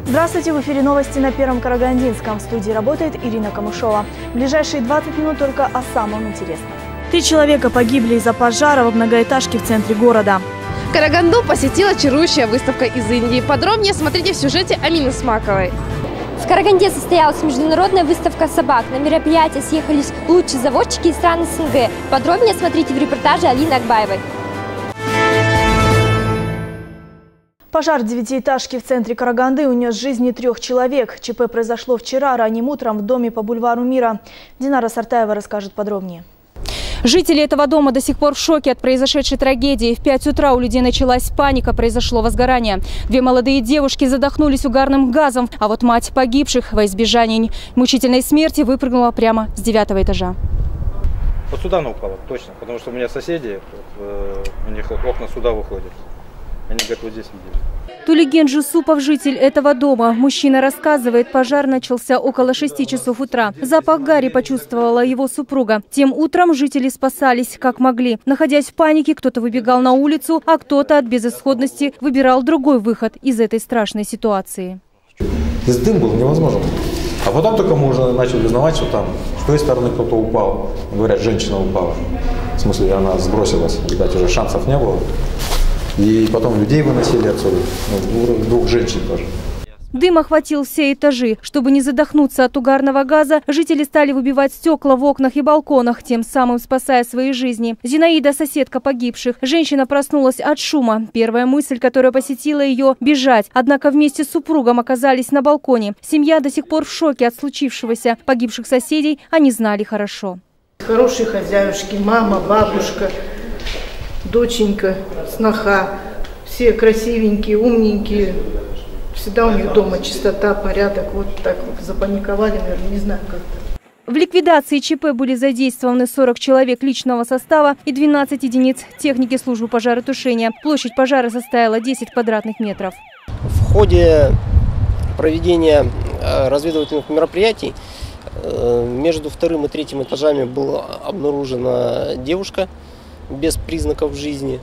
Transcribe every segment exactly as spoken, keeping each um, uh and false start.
Здравствуйте, в эфире новости на Первом Карагандинском. В студии работает Ирина Камышова. В ближайшие двадцать минут только о самом интересном. Три человека погибли из-за пожара в многоэтажке в центре города. Караганду посетила чарующая выставка из Индии. Подробнее смотрите в сюжете Амины Смаковой. В Караганде состоялась международная выставка собак. На мероприятие съехались лучшие заводчики из стран СНГ. Подробнее смотрите в репортаже Алины Акбаевой. Пожар девятиэтажки в центре Караганды унес жизни трех человек. ЧП произошло вчера ранним утром в доме по бульвару Мира. Динара Сартаева расскажет подробнее. Жители этого дома до сих пор в шоке от произошедшей трагедии. В пять утра у людей началась паника, произошло возгорание. Две молодые девушки задохнулись угарным газом, а вот мать погибших во избежание мучительной смерти выпрыгнула прямо с девятого этажа. Вот сюда она упала, точно, потому что у меня соседи, вот, у них окна сюда выходят. Они, говорят, вот здесь сидели. Тулиген Жусупов, житель этого дома. Мужчина рассказывает, пожар начался около шести часов утра. Запах гари почувствовала его супруга. Тем утром жители спасались как могли. Находясь в панике, кто-то выбегал на улицу, а кто-то от безысходности выбирал другой выход из этой страшной ситуации. Здесь дым был невозможно. А потом только мы уже начали узнавать, что там с той стороны кто-то упал. Говорят, женщина упала. В смысле, она сбросилась. Видать, уже шансов не было. И потом людей выносили отсюда, ну, двух женщин тоже. Дым охватил все этажи. Чтобы не задохнуться от угарного газа, жители стали выбивать стекла в окнах и балконах, тем самым спасая свои жизни. Зинаида, соседка погибших. Женщина проснулась от шума. Первая мысль, которая посетила ее – бежать. Однако вместе с супругом оказались на балконе. Семья до сих пор в шоке от случившегося. Погибших соседей они знали хорошо. Хорошие хозяюшки, мама, бабушка, доченька, сноха. Все красивенькие, умненькие. Всегда у них дома чистота, порядок. Вот так вот запаниковали, наверное, не знаю как-то. В ликвидации ЧП были задействованы сорок человек личного состава и двенадцать единиц техники службы пожаротушения. Площадь пожара составила десять квадратных метров. В ходе проведения разведывательных мероприятий между вторым и третьим этажами была обнаружена девушка без признаков жизни.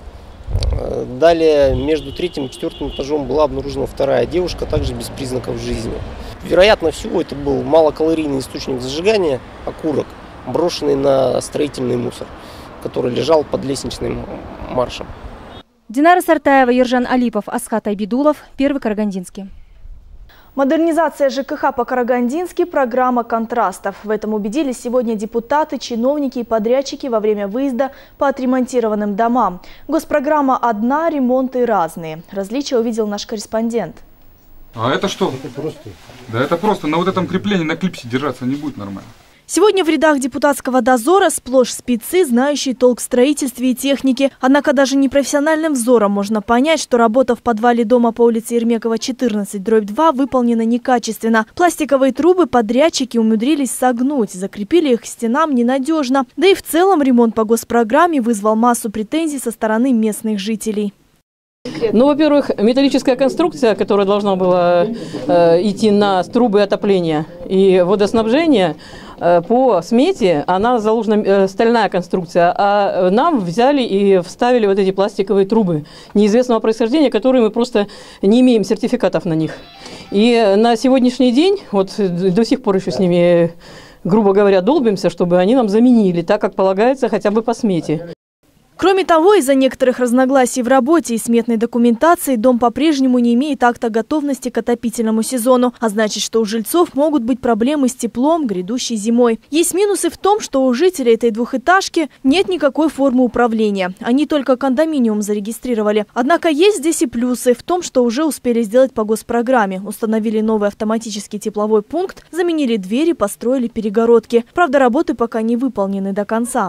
Далее между третьим и четвертым этажом была обнаружена вторая девушка, также без признаков жизни. Вероятно всего это был малокалорийный источник зажигания, окурок, брошенный на строительный мусор, который лежал под лестничным маршем. Динара Сартаева, Ержан Алипов, Асхат Айбидулов, Первый Карагандинский. Модернизация ЖКХ по-карагандински – программа контрастов. В этом убедились сегодня депутаты, чиновники и подрядчики во время выезда по отремонтированным домам. Госпрограмма одна, ремонты разные. Различия увидел наш корреспондент. А это что? Это просто. Да это просто. На вот этом креплении, на клипсе держаться не будет нормально. Сегодня в рядах депутатского дозора сплошь спецы, знающие толк в строительстве и технике. Однако даже непрофессиональным взором можно понять, что работа в подвале дома по улице Ермекова, четырнадцать, дробь два выполнена некачественно. Пластиковые трубы подрядчики умудрились согнуть, закрепили их к стенам ненадежно. Да и в целом ремонт по госпрограмме вызвал массу претензий со стороны местных жителей. Ну, во-первых, металлическая конструкция, которая должна была э, идти на трубы отопления и водоснабжения, э, по смете она заложена э, стальная конструкция, а нам взяли и вставили вот эти пластиковые трубы неизвестного происхождения, которые мы просто не имеем сертификатов на них. И на сегодняшний день, вот до сих пор еще с ними, грубо говоря, долбимся, чтобы они нам заменили, так как полагается хотя бы по смете. Кроме того, из-за некоторых разногласий в работе и сметной документации дом по-прежнему не имеет акта готовности к отопительному сезону. А значит, что у жильцов могут быть проблемы с теплом грядущей зимой. Есть минусы в том, что у жителей этой двухэтажки нет никакой формы управления. Они только кондоминиум зарегистрировали. Однако есть здесь и плюсы в том, что уже успели сделать по госпрограмме. Установили новый автоматический тепловой пункт, заменили двери, построили перегородки. Правда, работы пока не выполнены до конца.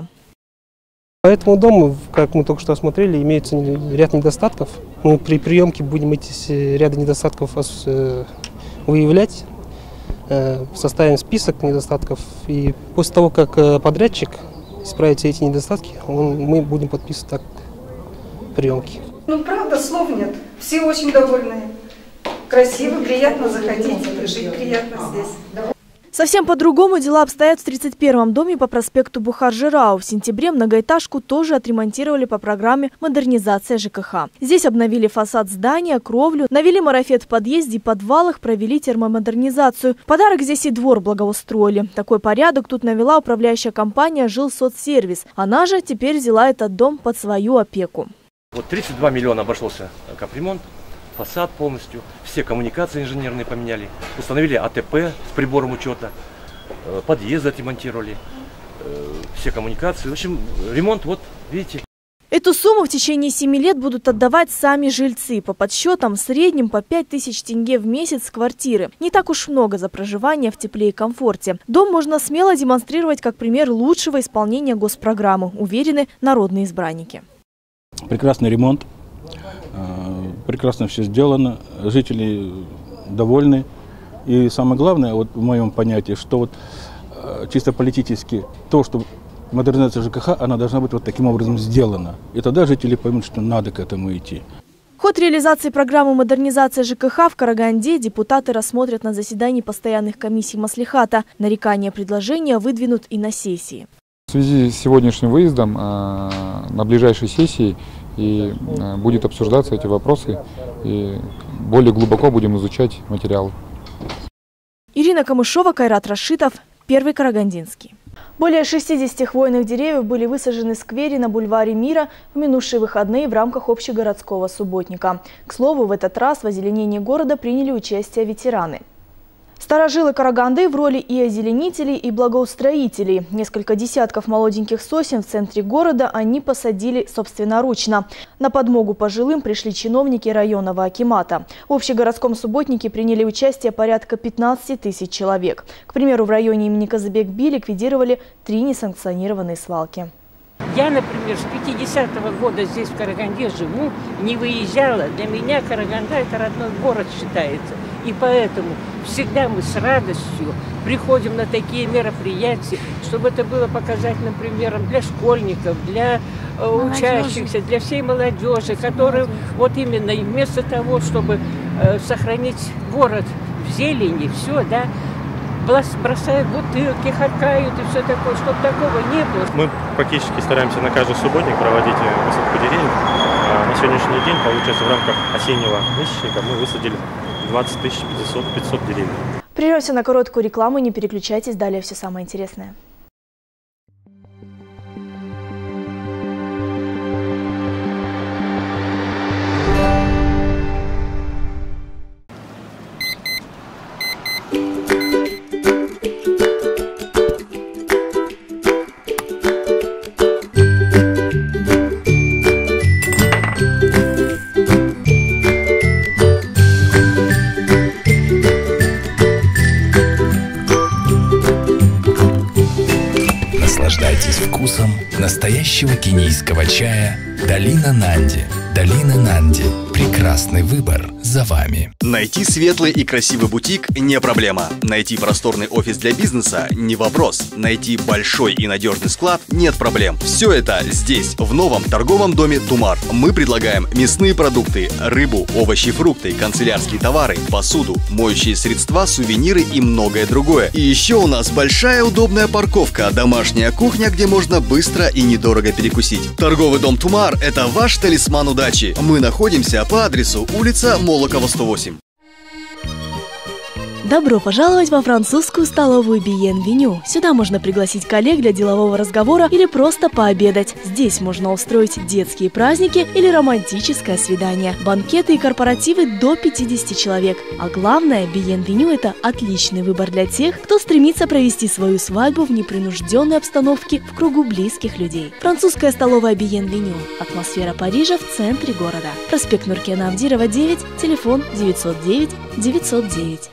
По этому дому, как мы только что осмотрели, имеется ряд недостатков. Мы при приемке будем эти ряды недостатков выявлять, составим список недостатков. И после того, как подрядчик исправит все эти недостатки, он, мы будем подписывать так приемки. Ну, правда, слов нет. Все очень довольны. Красиво, приятно заходить, жить приятно здесь. Совсем по-другому дела обстоят в тридцать первом доме по проспекту Бухар-Жирау. В сентябре многоэтажку тоже отремонтировали по программе «Модернизация ЖКХ». Здесь обновили фасад здания, кровлю, навели марафет в подъезде и подвалах, провели термомодернизацию. Подарок здесь и двор благоустроили. Такой порядок тут навела управляющая компания «Жилсоцсервис». Она же теперь взяла этот дом под свою опеку. Вот тридцать два миллиона обошелся капремонт. Фасад полностью, все коммуникации инженерные поменяли, установили А Т П с прибором учета, подъезд отремонтировали, все коммуникации. В общем, ремонт, вот, видите. Эту сумму в течение семи лет будут отдавать сами жильцы. По подсчетам, в среднем по пять тысяч тенге в месяц с квартиры. Не так уж много за проживание в тепле и комфорте. Дом можно смело демонстрировать как пример лучшего исполнения госпрограммы, уверены народные избранники. Прекрасный ремонт. Прекрасно все сделано, жители довольны. И самое главное, вот в моем понятии, что вот чисто политически то, что модернизация ЖКХ, она должна быть вот таким образом сделана. И тогда жители поймут, что надо к этому идти. Ход реализации программы модернизации ЖКХ в Караганде депутаты рассмотрят на заседании постоянных комиссий Маслихата. Нарекания предложения выдвинут и на сессии. В связи с сегодняшним выездом на ближайшей сессии и будет обсуждаться эти вопросы, и более глубоко будем изучать материалы. Ирина Камышова, Кайрат Рашитов, Первый Карагандинский. Более шестидесяти хвойных деревьев были высажены в сквере на бульваре Мира в минувшие выходные в рамках общегородского субботника. К слову, в этот раз в озеленении города приняли участие ветераны. Старожилы Караганды в роли и озеленителей, и благоустроителей. Несколько десятков молоденьких сосен в центре города они посадили собственноручно. На подмогу пожилым пришли чиновники районного акимата. В общегородском субботнике приняли участие порядка пятнадцати тысяч человек. К примеру, в районе имени Казыбек-Би ликвидировали три несанкционированные свалки. Я, например, с пятидесятого года здесь в Караганде живу, не выезжала. Для меня Караганда – это родной город считается. И поэтому всегда мы с радостью приходим на такие мероприятия, чтобы это было показательным примером для школьников, для э, учащихся, для всей молодежи, которые вот именно вместо того, чтобы э, сохранить город в зелени, все, да, бросают бутылки, харкают и все такое, чтобы такого не было. Мы практически стараемся на каждый субботник проводить высадку деревьев. На сегодняшний день, получается, в рамках осеннего месячника мы высадили двадцать тысяч пятьсот деревьев. Прервемся на короткую рекламу, не переключайтесь, далее все самое интересное. Наслаждайтесь вкусом настоящего кенийского чая «Долина Нанди». «Долина Нанди». Прекрасный выбор за вами. Найти светлый и красивый бутик не проблема. Найти просторный офис для бизнеса не вопрос. Найти большой и надежный склад нет проблем. Все это здесь, в новом торговом доме «Тумар». Мы предлагаем мясные продукты, рыбу, овощи, фрукты, канцелярские товары, посуду, моющие средства, сувениры и многое другое. И еще у нас большая удобная парковка, домашняя кухня, где можно быстро и недорого перекусить. Торговый дом «Тумар» – это ваш талисман удачи. Мы находимся по адресу улица Молокова, сто восемь. Добро пожаловать во французскую столовую Bienvenue. Сюда можно пригласить коллег для делового разговора или просто пообедать. Здесь можно устроить детские праздники или романтическое свидание. Банкеты и корпоративы до пятидесяти человек. А главное, Bienvenue – это отличный выбор для тех, кто стремится провести свою свадьбу в непринужденной обстановке в кругу близких людей. Французская столовая Bienvenue. Атмосфера Парижа в центре города. Проспект Нуркена Абдирова, девять, телефон девятьсот девять девятьсот девять.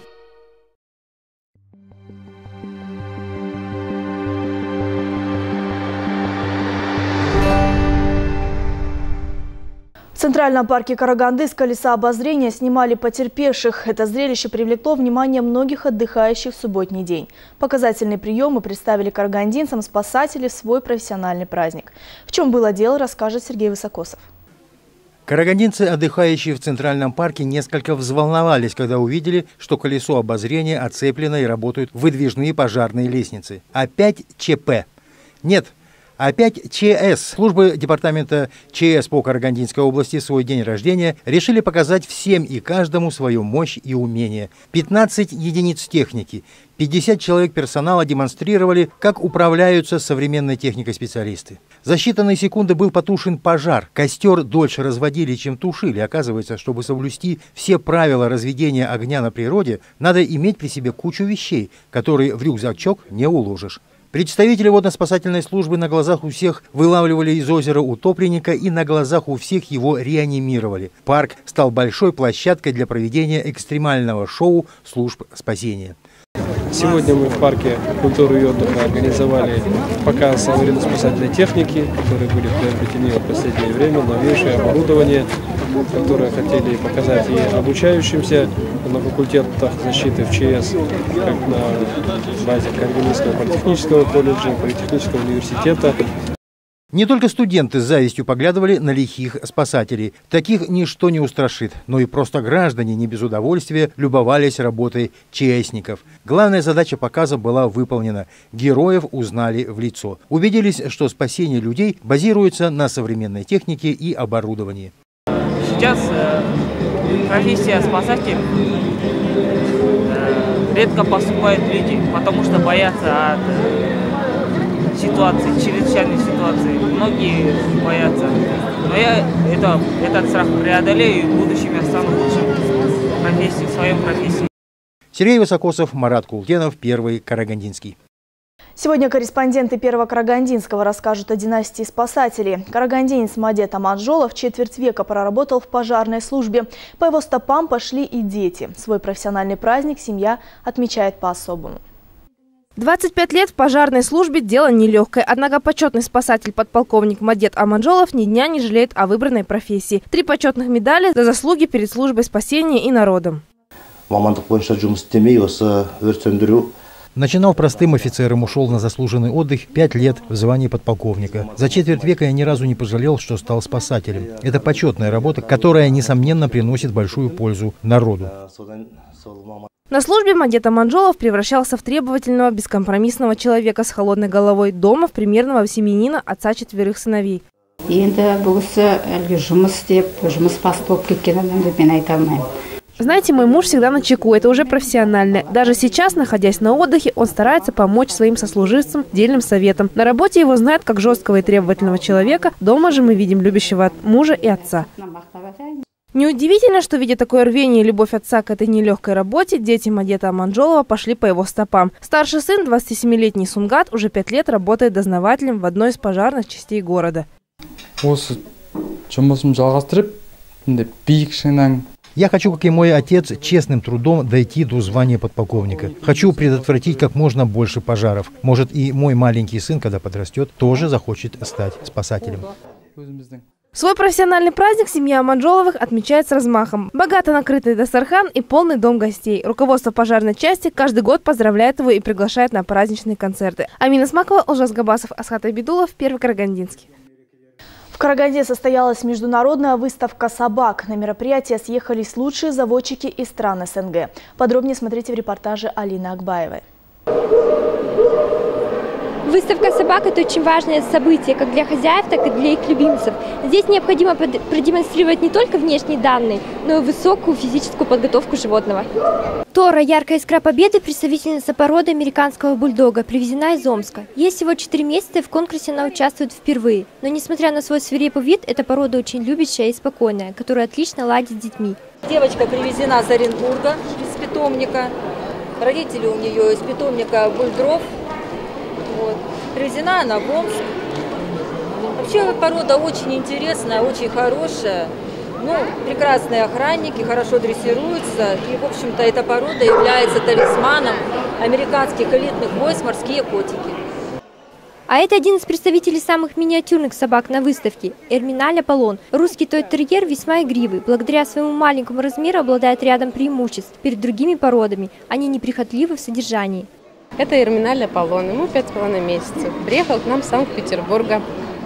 В Центральном парке Караганды с колеса обозрения снимали потерпевших. Это зрелище привлекло внимание многих отдыхающих в субботний день. Показательные приемы представили карагандинцам спасатели в свой профессиональный праздник. В чем было дело, расскажет Сергей Высокосов. Карагандинцы, отдыхающие в Центральном парке, несколько взволновались, когда увидели, что колесо обозрения оцеплено и работают выдвижные пожарные лестницы. Опять ЧП. Нет, опять ЧС. Службы департамента ЧС по Карагандинской области в свой день рождения решили показать всем и каждому свою мощь и умение. пятнадцать единиц техники, пятьдесят человек персонала демонстрировали, как управляются современной техникой специалисты. За считанные секунды был потушен пожар. Костер дольше разводили, чем тушили. Оказывается, чтобы соблюсти все правила разведения огня на природе, надо иметь при себе кучу вещей, которые в рюкзачок не уложишь. Представители водно-спасательной службы на глазах у всех вылавливали из озера утопленника и на глазах у всех его реанимировали. Парк стал большой площадкой для проведения экстремального шоу служб спасения. Сегодня мы в парке культуры и отдыха организовали показ аварийно-спасательной техники, которые были приобретены в последнее время, новейшее оборудование, которое хотели показать и обучающимся на факультетах защиты в ЧС, как на базе Карагандинского политехнического колледжа, политехнического университета. Не только студенты с завистью поглядывали на лихих спасателей. Таких ничто не устрашит, но и просто граждане не без удовольствия любовались работой ЧСников. Главная задача показа была выполнена. Героев узнали в лицо. Убедились, что спасение людей базируется на современной технике и оборудовании. Сейчас э, профессия спасателя э, редко поступают люди, потому что боятся от э, ситуации, чрезвычайной ситуации. Многие боятся. Но я это, этот страх преодолею и в будущем я стану лучшим в профессии, в своем профессии. Сергей Высокосов, Марат Култенов, Первый Карагандинский. Сегодня корреспонденты Первого Карагандинского расскажут о династии спасателей. Карагандинец Мадет Аманжолов четверть века проработал в пожарной службе. По его стопам пошли и дети. Свой профессиональный праздник семья отмечает по-особому. двадцать пять лет в пожарной службе – дело нелегкое. Однако почетный спасатель подполковник Мадет Аманжолов ни дня не жалеет о выбранной профессии. Три почетных медали за заслуги перед службой спасения и народом. Начинал простым офицером, ушел на заслуженный отдых, пять лет в звании подполковника. За четверть века я ни разу не пожалел, что стал спасателем. Это почетная работа, которая, несомненно, приносит большую пользу народу. На службе Мадет Аманжолов превращался в требовательного, бескомпромиссного человека с холодной головой, дома в примерного семьянина, отца четверых сыновей. Знаете, мой муж всегда начеку, это уже профессионально. Даже сейчас, находясь на отдыхе, он старается помочь своим сослуживцам дельным советом. На работе его знают как жесткого и требовательного человека, дома же мы видим любящего мужа и отца. Неудивительно, что, видя такое рвение и любовь отца к этой нелегкой работе, дети Мадета Аманжолова пошли по его стопам. Старший сын, двадцатисемилетний Сунгат, уже пять лет работает дознавателем в одной из пожарных частей города. Я хочу, как и мой отец, честным трудом дойти до звания подполковника. Хочу предотвратить как можно больше пожаров. Может, и мой маленький сын, когда подрастет, тоже захочет стать спасателем. Свой профессиональный праздник семья Аманжоловых отмечает с размахом. Богато накрытый дастархан и полный дом гостей. Руководство пожарной части каждый год поздравляет его и приглашает на праздничные концерты. Амина Смакова, Ужас Габасов, Асхат Абидулов, Первый Карагандинский. В Караганде состоялась международная выставка собак. На мероприятие съехались лучшие заводчики из стран СНГ. Подробнее смотрите в репортаже Алины Акбаевой. Выставка собак – это очень важное событие как для хозяев, так и для их любимцев. Здесь необходимо продемонстрировать не только внешние данные, но и высокую физическую подготовку животного. Тора, яркая искра победы, представительница породы американского бульдога, привезена из Омска. Ей всего четыре месяца, и в конкурсе она участвует впервые. Но несмотря на свой свирепый вид, эта порода очень любящая и спокойная, которая отлично ладит с детьми. Девочка привезена из Оренбурга, из питомника. Родители у нее из питомника бульдров. Вот. Привезена она в Омск. Вообще порода очень интересная, очень хорошая. Ну, прекрасные охранники, хорошо дрессируются. И, в общем-то, эта порода является талисманом американских элитных войск «Морские котики». А это один из представителей самых миниатюрных собак на выставке – Эрминаль Аполлон. Русский той-терьер весьма игривый. Благодаря своему маленькому размеру обладает рядом преимуществ перед другими породами. Они неприхотливы в содержании. Это Эрминаль Аполлон, ему пять с половиной месяцев. Приехал к нам с Санкт-Петербурга.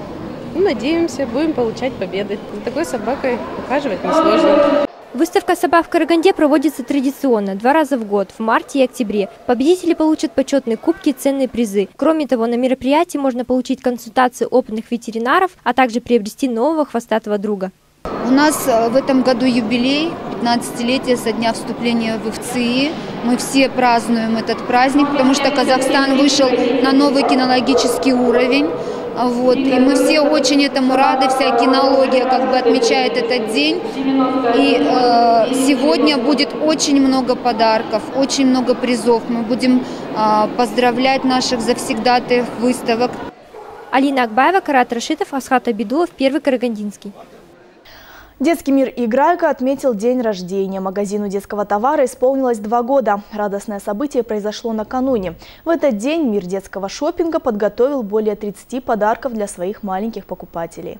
Ну, надеемся, будем получать победы. За такой собакой ухаживать несложно. Выставка собак в Караганде проводится традиционно, два раза в год, в марте и октябре. Победители получат почетные кубки и ценные призы. Кроме того, на мероприятии можно получить консультацию опытных ветеринаров, а также приобрести нового хвостатого друга. У нас в этом году юбилей, пятнадцатилетие со дня вступления в ИФЦИ. Мы все празднуем этот праздник, потому что Казахстан вышел на новый кинологический уровень. Вот. И мы все очень этому рады, вся кинология как бы отмечает этот день. И э, сегодня будет очень много подарков, очень много призов. Мы будем э, поздравлять наших завсегдатаев выставок. Алина Акбаева, Карат Рашитов, Асхат Абидулов, Первый Карагандинский. Детский мир «Играйка» отметил день рождения. Магазину детского товара исполнилось два года. Радостное событие произошло накануне. В этот день мир детского шопинга подготовил более тридцати подарков для своих маленьких покупателей.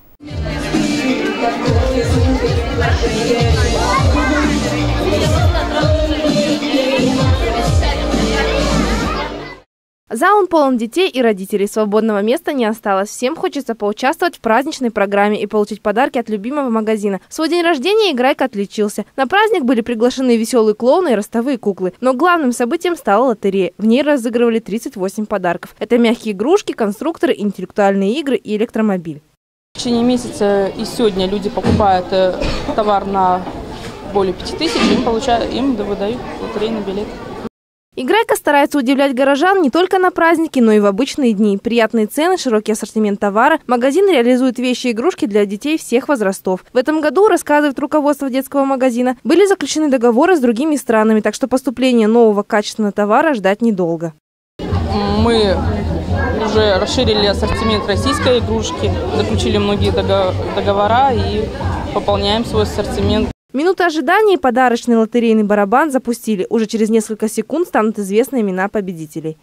Зал полон детей и родителей. Свободного места не осталось. Всем хочется поучаствовать в праздничной программе и получить подарки от любимого магазина. В свой день рождения «Играйка» отличился. На праздник были приглашены веселые клоуны и ростовые куклы. Но главным событием стала лотерея. В ней разыгрывали тридцать восемь подарков. Это мягкие игрушки, конструкторы, интеллектуальные игры и электромобиль. В течение месяца и сегодня люди покупают товар на более пяти тысяч, им, получают, им выдают лотерейный билет. «Играйка» старается удивлять горожан не только на праздники, но и в обычные дни. Приятные цены, широкий ассортимент товара. Магазин реализует вещи и игрушки для детей всех возрастов. В этом году, рассказывает руководство детского магазина, были заключены договоры с другими странами, так что поступление нового качественного товара ждать недолго. Мы уже расширили ассортимент российской игрушки, заключили многие договора и пополняем свой ассортимент. Минуты ожидания и подарочный лотерейный барабан запустили. Уже через несколько секунд станут известны имена победителей.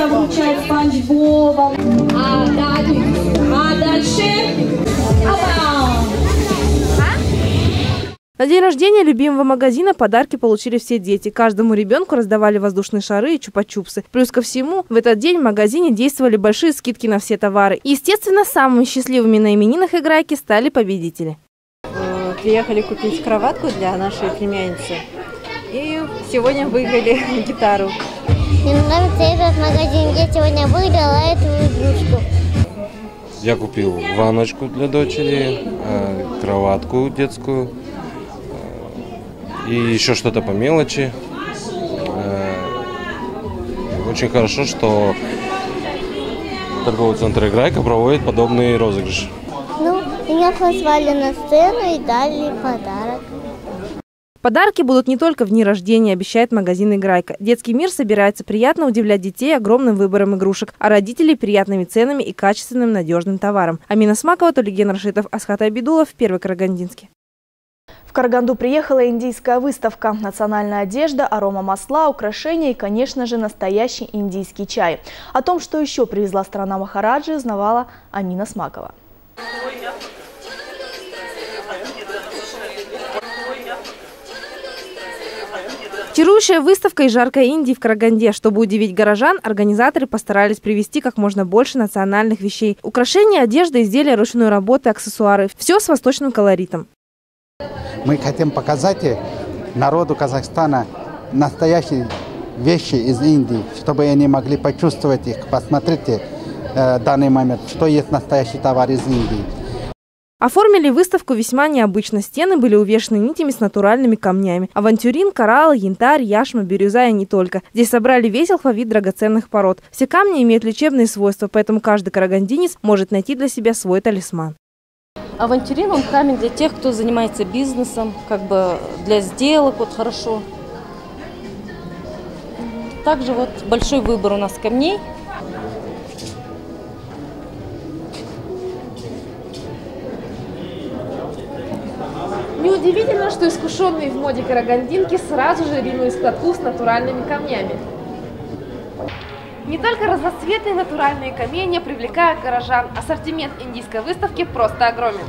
На день рождения любимого магазина подарки получили все дети. Каждому ребенку раздавали воздушные шары и чупа-чупсы. Плюс ко всему, в этот день в магазине действовали большие скидки на все товары. И, естественно, самыми счастливыми на именинах «Играйки» стали победители. Приехали купить кроватку для нашей племянницы. И сегодня выиграли гитару. Мне нравится этот магазин. Я сегодня выиграла эту игрушку. Я купил ванночку для дочери, кроватку детскую и еще что-то по мелочи. Очень хорошо, что торговый центр «Играйка» проводит подобные розыгрыши. Меня позвали на сцену и дали подарок. Подарки будут не только в дни рождения, обещает магазин «Играйка». Детский мир собирается приятно удивлять детей огромным выбором игрушек, а родителей приятными ценами и качественным надежным товаром. Амина Смакова, Толиген Рашитов, Асхат Абидулов, Первый Карагандинский. В Караганду приехала индийская выставка. Национальная одежда, арома масла, украшения и, конечно же, настоящий индийский чай. О том, что еще привезла страна Махараджи, узнавала Амина Смакова. Чарующая выставка и жаркая Индии в Караганде. Чтобы удивить горожан, организаторы постарались привезти как можно больше национальных вещей. Украшения, одежда, изделия ручной работы, аксессуары. Все с восточным колоритом. Мы хотим показать народу Казахстана настоящие вещи из Индии, чтобы они могли почувствовать их. Посмотрите э, данный момент, что есть настоящий товар из Индии. Оформили выставку весьма необычно. Стены были увешаны нитями с натуральными камнями. Авантюрин, коралл, янтарь, яшма, бирюза и не только. Здесь собрали весь алфавит драгоценных пород. Все камни имеют лечебные свойства, поэтому каждый карагандинец может найти для себя свой талисман. Авантюрин, он камень для тех, кто занимается бизнесом, как бы для сделок, вот хорошо. Также вот большой выбор у нас камней. Неудивительно, что искушенные в моде карагандинки сразу же ринулись к лотку с натуральными камнями. Не только разноцветные натуральные камни привлекают горожан, ассортимент индийской выставки просто огромен.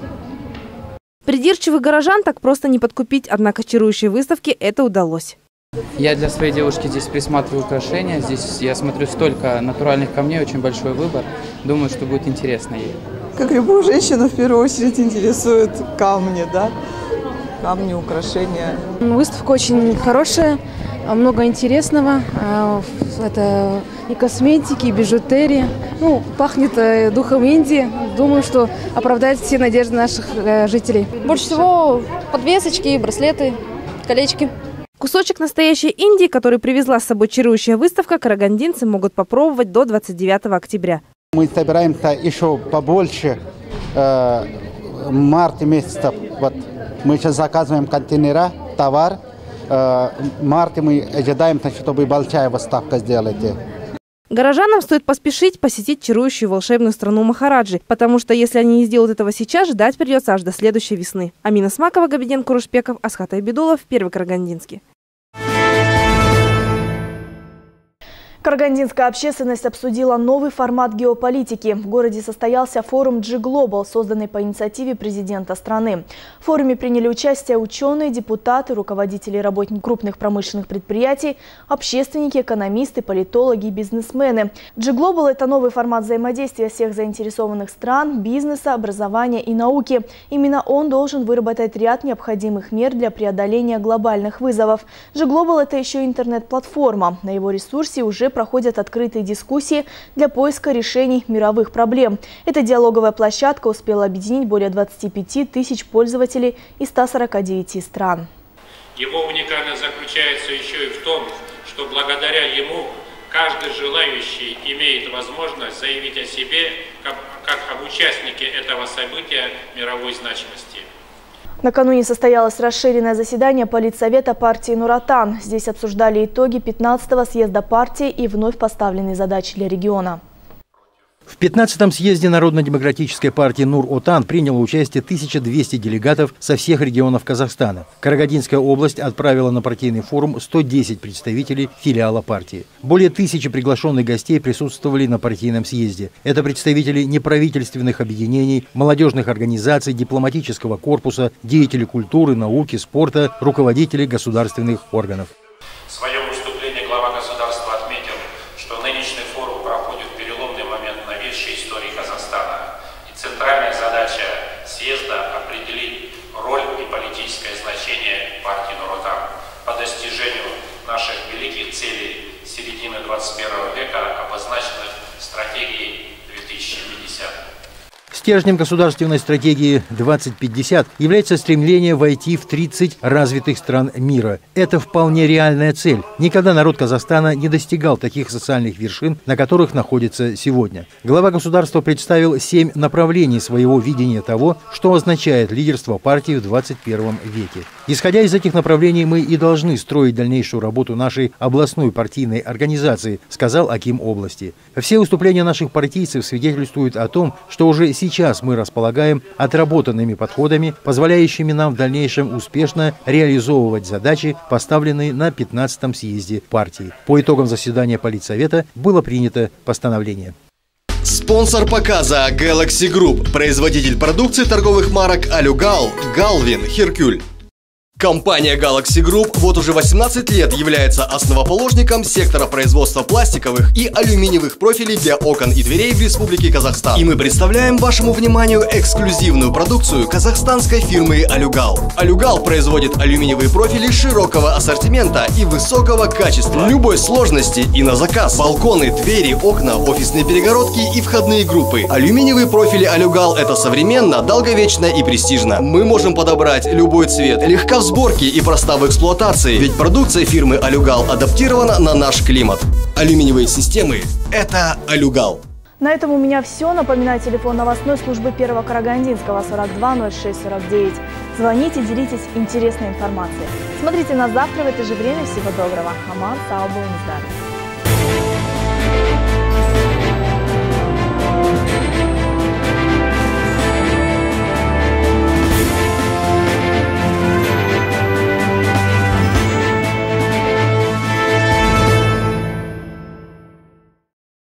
Придирчивых горожан так просто не подкупить, однако чарующей выставке это удалось. Я для своей девушки здесь присматриваю украшения. Здесь я смотрю столько натуральных камней, очень большой выбор. Думаю, что будет интересно ей. Как любую женщину, в первую очередь интересуют камни, да? Камни, украшения. Выставка очень хорошая, много интересного. Это и косметики, и бижутерия. Ну, пахнет духом Индии. Думаю, что оправдает все надежды наших жителей. Больше всего подвесочки, браслеты, колечки. Кусочек настоящей Индии, который привезла с собой чарующая выставка, карагандинцы могут попробовать до двадцать девятого октября. Мы собираемся еще побольше. Э, марта месяца вот, мы сейчас заказываем контейнера, товар. Э, в марте мы ожидаем, чтобы большая выставка сделать. Горожанам стоит поспешить посетить чарующую волшебную страну Махараджи, потому что если они не сделают этого сейчас, ждать придется аж до следующей весны. Амина Смакова, Габиден Курушпеков, Асхат Айбедулов, Первый Карагандинский. Карагандинская общественность обсудила новый формат геополитики. В городе состоялся форум джи глобал, созданный по инициативе президента страны. В форуме приняли участие ученые, депутаты, руководители и работники крупных промышленных предприятий, общественники, экономисты, политологи и бизнесмены. джи глобал – это новый формат взаимодействия всех заинтересованных стран, бизнеса, образования и науки. Именно он должен выработать ряд необходимых мер для преодоления глобальных вызовов. джи глобал – это еще и интернет-платформа. На его ресурсе уже проходят открытые дискуссии для поиска решений мировых проблем. Эта диалоговая площадка успела объединить более двадцати пяти тысяч пользователей из ста сорока девяти стран. Его уникальность заключается еще и в том, что благодаря ему каждый желающий имеет возможность заявить о себе как, как об участнике этого события мировой значимости. Накануне состоялось расширенное заседание Политсовета партии Нур-Отан. Здесь обсуждали итоги пятнадцатого съезда партии и вновь поставленные задачи для региона. В пятнадцатом съезде Народно-демократической партии Нур-Отан приняло участие тысяча двести делегатов со всех регионов Казахстана. Карагандинская область отправила на партийный форум сто десять представителей филиала партии. Более тысячи приглашенных гостей присутствовали на партийном съезде. Это представители неправительственных объединений, молодежных организаций, дипломатического корпуса, деятели культуры, науки, спорта, руководители государственных органов. В своем выступлении глава государства отметил, что нынешний форум проходит переломный момент в новейшей истории Казахстана. И центральная задача съезда – определить роль и политическое значение партии Нур-Отан по достижению наших великих целей середины двадцать первого века, обозначенных стратегией две тысячи пятидесятого. Стержнем государственной стратегии двадцать пятьдесят является стремление войти в тридцать развитых стран мира. Это вполне реальная цель. Никогда народ Казахстана не достигал таких социальных вершин, на которых находится сегодня. Глава государства представил семь направлений своего видения того, что означает лидерство партии в двадцать первом веке. Исходя из этих направлений, мы и должны строить дальнейшую работу нашей областной партийной организации, сказал аким области. Все выступления наших партийцев свидетельствуют о том, что уже сейчас мы располагаем отработанными подходами, позволяющими нам в дальнейшем успешно реализовывать задачи, поставленные на пятнадцатом съезде партии. По итогам заседания Политсовета было принято постановление. Спонсор показа Galaxy Group, производитель продукции торговых марок Алюгал, Галвин, Херкюль. Компания Galaxy Group вот уже восемнадцать лет является основоположником сектора производства пластиковых и алюминиевых профилей для окон и дверей в Республике Казахстан. И мы представляем вашему вниманию эксклюзивную продукцию казахстанской фирмы Алюгал. Алюгал производит алюминиевые профили широкого ассортимента и высокого качества, любой сложности и на заказ. Балконы, двери, окна, офисные перегородки и входные группы. Алюминиевые профили Алюгал – это современно, долговечно и престижно. Мы можем подобрать любой цвет, легко в сборке и проста в эксплуатации, ведь продукция фирмы Алюгал адаптирована на наш климат. Алюминиевые системы – это Алюгал. На этом у меня все. Напоминаю, телефон новостной службы Первого Карагандинского сорок два ноль шесть сорок девять. Звоните, делитесь интересной информацией. Смотрите нас завтра в это же время. Всего доброго. Аман, Саубу, Низдар.